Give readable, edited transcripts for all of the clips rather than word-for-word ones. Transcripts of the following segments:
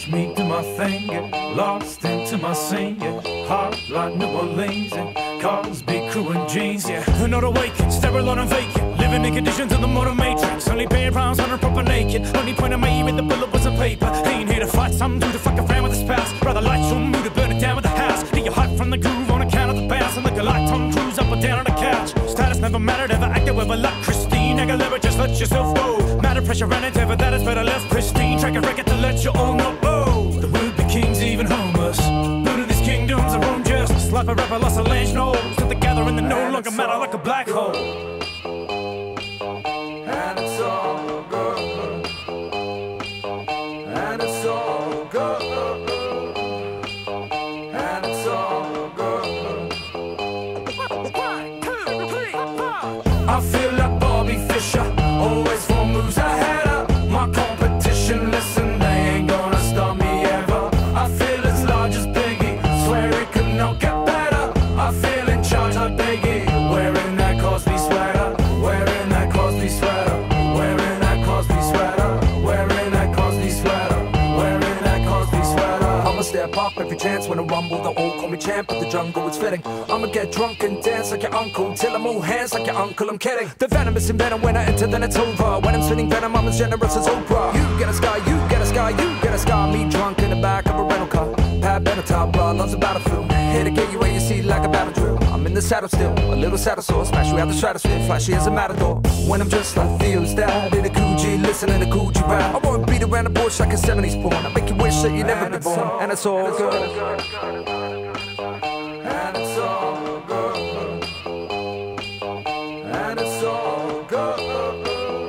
me do my thing, get lost into my scene, yeah. Heart like New Orleans, and cars be crew in jeans, yeah. Not awakened, sterile and vacant, living in conditions of the modern matrix. Only paying pounds on a proper naked. Only point I made with the bullet was a paper. Ain't here to fight some dude to fuck around with the spouse. Rather light some mood to burn it down with the house. Get your heart from the groove on account of the bounce. And like a light Tom Cruise up or down on the couch. Status never mattered, ever acted with a luck. Christine, Aguilera, just let yourself go. Matter pressure and endeavor, that is better left pristine. Track a record to let you all know. Oh, the would-be kings even homeless. None of these kingdoms are own justice. Like a rapper lost a land knows that the gathering that no longer matter like a black hole. And it's all good. And it's all good. And it's all good. 1, 2, 3, 4. I feel like Bobby Fischer, always 4 moves ahead of my competition. Listen, they ain't gonna stop me ever. I feel as large as Biggie, swear it could not get better. I feel in charge like Biggie, wearing that Cosby sweater, wearing that Cosby sweater, wearing that Cosby sweater, wearing that Cosby sweater, wearing that Cosby sweater. I'ma step up every chance when I rumble. They all call me champ, but the jungle is fitting. I'ma get drunk and dance like your uncle till I move hands like your uncle. I'm kidding. The venomous in venom when I enter, then it's over. When I'm spinning venom, I'm as generous as Oprah. You get a sky, you get a sky, you get a sky. Me drunk in the back of a rental car. Pat Benatar, blood loves a battlefield. Here to get you where you see like a battle drill. I'm in the saddle still, a little saddle sore. Smash you out the stratosphere, flashy as a matador. When I'm just like Theo's dad in a Gucci, listening to Gucci rap. I won't beat around the bush like a 70s porn. I make you wish that you never been born. And it's all good. And it's all good. And it's all good.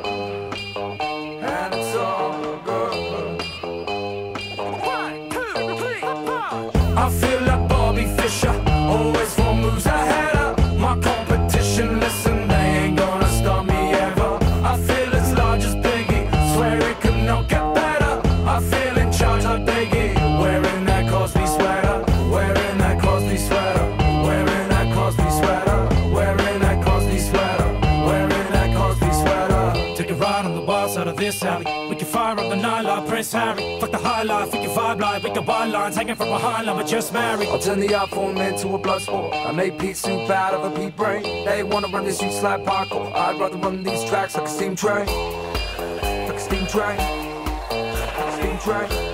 And it's all good. 1, 2, 3, 4. I feel like Bobby Fischer, always 4 moves ahead of my competition. Listen, they ain't gonna stop me ever. I feel as large as Biggie, swear it could not get better. I feel in charge like Biggie, wearing that Cosby sweater, wearing that Cosby sweater, wearing that Cosby sweater, wearing that Cosby sweater, wearing that Cosby sweater. Take a ride on the wild side of this alley. We can fire up the night like Prince Harry. Fuck the high life, we can vibe like we can wild lines hanging from behind like we're just married. I'll turn the art form into a blood sport. I made Pete soup out of a pea brain. They wanna run this streets like parkour. I'd rather run these tracks like a steam train. Like a steam train. Like a steam train.